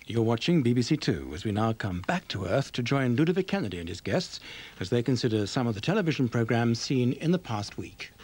You're watching BBC2 as we now come back to Earth to join Ludovic Kennedy and his guests as they consider some of the television programmes seen in the past week.